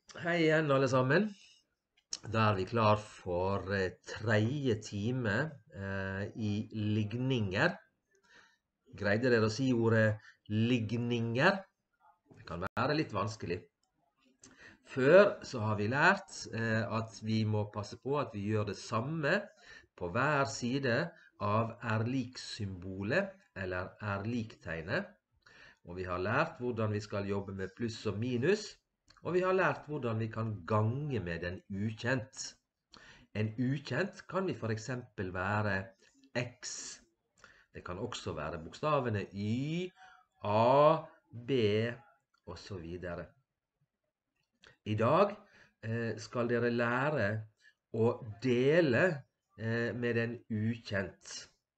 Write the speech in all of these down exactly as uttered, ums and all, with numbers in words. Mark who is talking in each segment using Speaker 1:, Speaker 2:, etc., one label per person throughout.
Speaker 1: Hei igjen, alle sammen. Da er vi klar for eh, tredje time eh, i ligninger. Greide dere å si ordet ligninger? Det kan være litt vanskelig. Før så har vi lært eh, at vi må passe på at vi gjør det samme på hver side av er lik-symbolet eller er lik-tegnet. Og vi har lært hvordan vi skal jobbe med pluss og minus. Og vi har lært hvordan vi kan gange med en ukjent. En ukjent kan vi for eksempel være X. Det kan også være bokstavene Y, A, B og så videre. I dag eh, skal dere lære å dele eh, med en ukjent.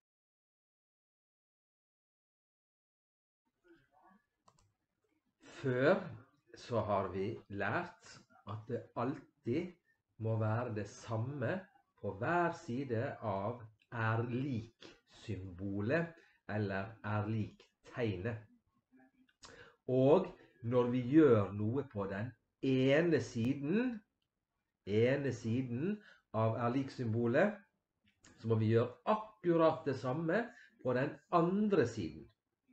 Speaker 1: Før så har vi lært at det alltid må være det samme på hver side av er lik-symbolet eller er lik-tegnet. Og når vi gjør noe på den ene siden, ene siden av er lik-symbolet, så må vi gjøre akkurat det samme på den andre siden.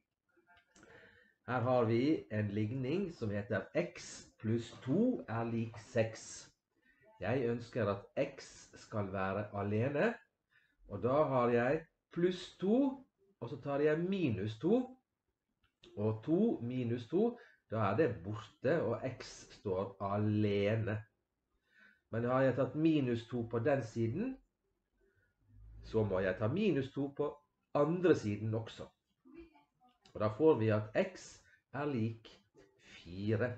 Speaker 1: Her har vi en ligning som heter x pluss to er lik seks. Jeg ønsker at x skal være alene, og da har jeg pluss to, og så tar jeg minus to, og to minus to, da er det borte, og x står alene. Men har jeg tatt minus to på den siden, så må jeg ta minus to på andre siden også. Og da får vi at x er lik fire.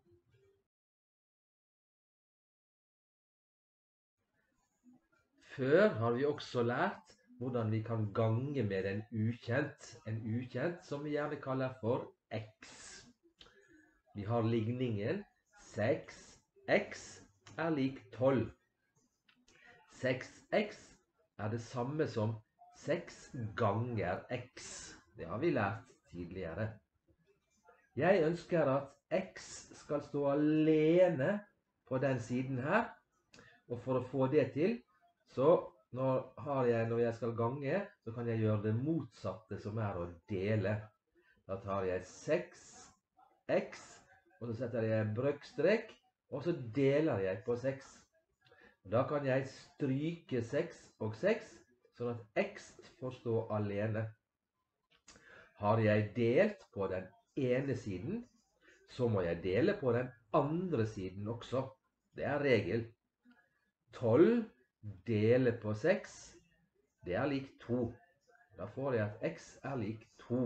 Speaker 1: Før har vi også lært hvordan vi kan gange med en ukjent, en ukjent som vi gjerne kaller for x. Vi har ligningen seks x er lik tolv. seks x er det samme som seks ganger x. Det har vi lært tidligere. Jeg ønsker at x skal stå alene på den siden her, og for å få det til, så når, har jeg, når jeg skal gange, så kan jeg gjøre det motsatte, som er å dele. Da tar jeg seks x, og så setter jeg en brøkstrek, og så deler jeg på seks. Da kan jeg stryke seks og seks, sånn at x får stå alene. Har jeg delt på den ene siden, så må jeg dele på den andre siden også. Det er regel. tolv deler på seks, det er lik to. Da får jeg at x er lik to.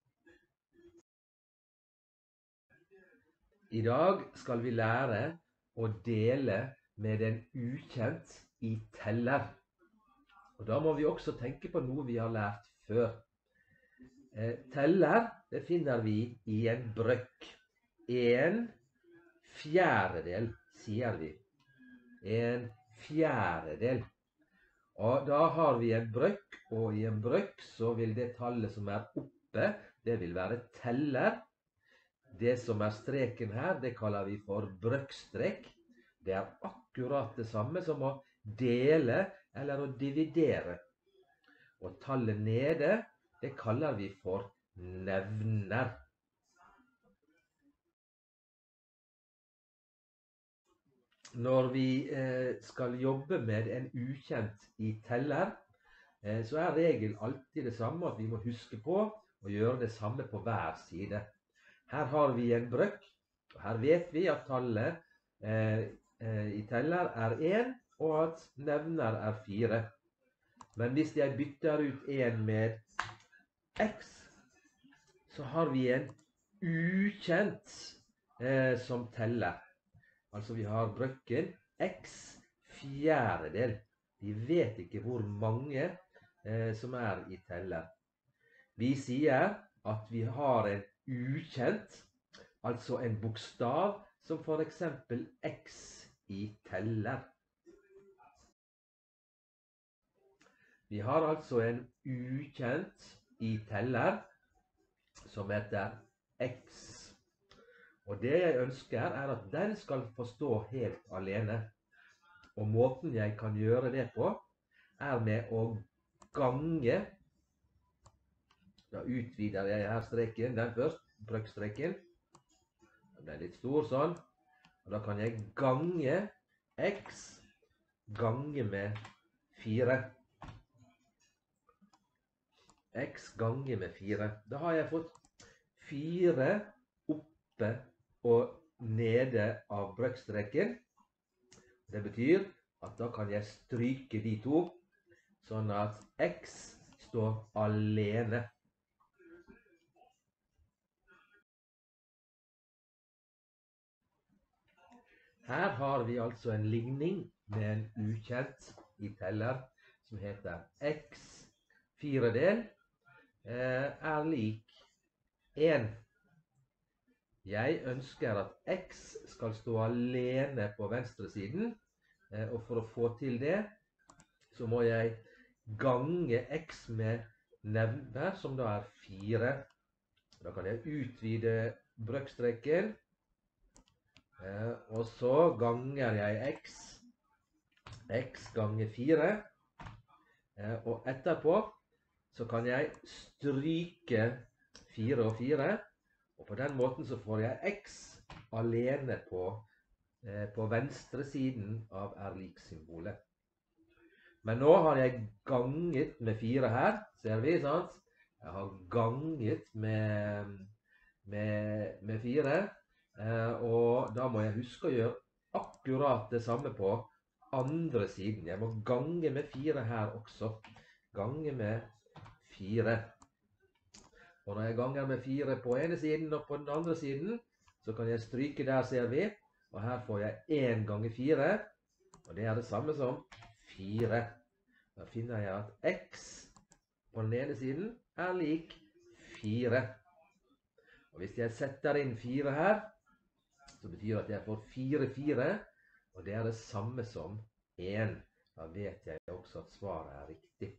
Speaker 1: I dag skal vi lære å dele med en ukjent i teller. Og da må vi også tenke på noe vi har lært før. Eh, teller, det finner vi i en brøkk. En fjerdedel, sier vi. En fjerdedel. Og da har vi en brøkk, og i en brøkk så vil det tallet som er oppe, det vil være teller. Det som er streken her, det kaller vi for brøkkstrek. Det er akkurat det samme som å dele eller å dividere. Og tallet nede, det kaller vi for nevner. Når vi eh, skal jobbe med en ukjent i teller, eh, så er regel alltid det samme, at vi må huske på å gjøre det samme på hver side. Her har vi en brøkk, og her vet vi at tallet eh, eh, i teller er en, og at nevner er fire. Men hvis jeg bytter ut en med x, så har vi en ukjent eh, som teller. Altså vi har brøkken x fjerdedel. Vi vet ikke hvor mange eh, som er i teller. Vi sier at vi har en ukjent, altså en bokstav, som for eksempel x i teller. Vi har altså en ukjent i teller som heter x. Og det jeg ønsker er at den skal få stå helt alene. Og måten jeg kan gjøre det på, er med å gange. Da utvider jeg her streken, den først, brøkstreken. Den ble litt stor sånn. Og da kan jeg gange x gange med fire. X gange med fire. Da har jeg fått fire oppe og nede av brøkstreken. Det betyr at da kan jeg stryke de to, sånn at x står alene. Her har vi altså en ligning med en ukjent i teller som heter x firedel er lik en. Jeg ønsker at x skal stå alene på venstre siden, og for å få til det, så må jeg gange x med nevner, som da er fire. Da kan jeg utvide brøkstreken, og så ganger jeg x, x ganger fire, og etterpå så kan jeg stryke fire og fire, og på den måten så får jeg x alene på, eh, på venstre siden av er lik-symbolet. Men nå har jeg ganget med fire her, ser vi, sant? Jeg har ganget med, med, med fire, eh, og da må jeg huske å gjøre akkurat det samme på andre siden. Jeg må gange med fire her også. Gange med fire. Og når jeg ganger med fire på ene siden og på den andre siden, så kan jeg stryke der, ser vi. Og her får jeg en ganger fire, og det er det samme som fire. Da finner jeg at x på den ene siden er lik fire. Og hvis jeg setter inn fire her, så betyr det at jeg får fire, fire, og det er det samme som en. Da vet jeg også at svaret er riktig.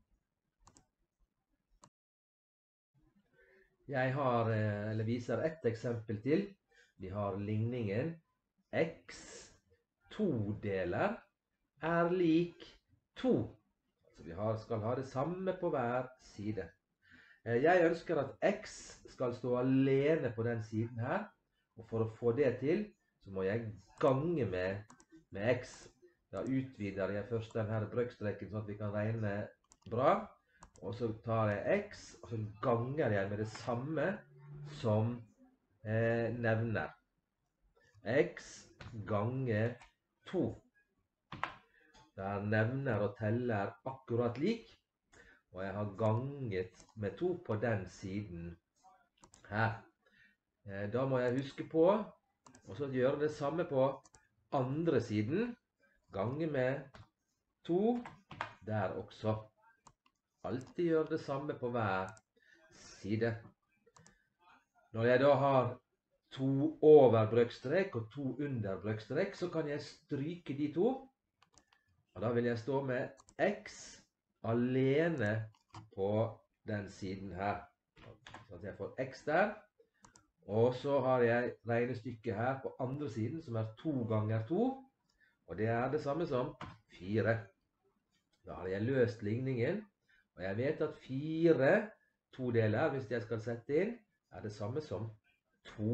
Speaker 1: Jeg har, eller viser ett eksempel til. Vi har ligningen x to-deler er lik to. Altså vi har, skal ha det samme på hver side. Jeg ønsker at x skal stå alene på den siden her. Og for å få det til, så må jeg gange med, med x. Da utvider jeg først denne brøkstreken sånn at vi kan regne bra. Og så tar jeg x, og så ganger jeg med det samme som eh, nevner. X ganger to. Der nevner og teller akkurat lik. Og jeg har ganget med to på den siden her. Eh, da må jeg huske på, og så gjøre det samme på andre siden. Gange med to der også. Alltid gjør det samme på hver side. Når jeg da har to over brøkstrek og to under brøkstrek, så kan jeg stryke de to. Og da vil jeg stå med x alene på den siden her. Så at jeg får x der. Og så har jeg regnestykket her på andre siden, som er to ganger to. Og det er det samme som fire. Da har jeg løst ligningen. Og jeg vet at fire to-deler, hvis jeg skal sette inn, er det samme som to.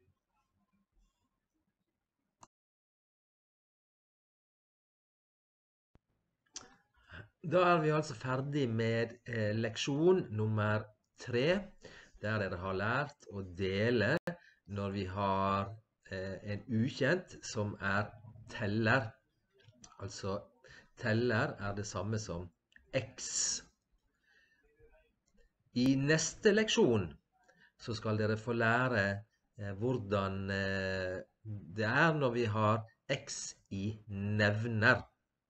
Speaker 1: Da er vi altså ferdig med eh, leksjon nummer tre, der dere har lært å dele når vi har eh, en ukjent som er teller. Altså, teller er det samme som x. I neste leksjon så skal dere få lære eh, hvordan eh, det er når vi har x i nevner.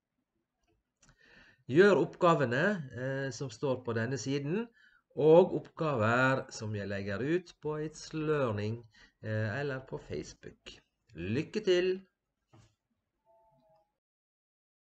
Speaker 1: Gjør oppgavene eh, som står på denne siden, og oppgaver som jeg legger ut på It's Learning eh, eller på Facebook. Lykke til!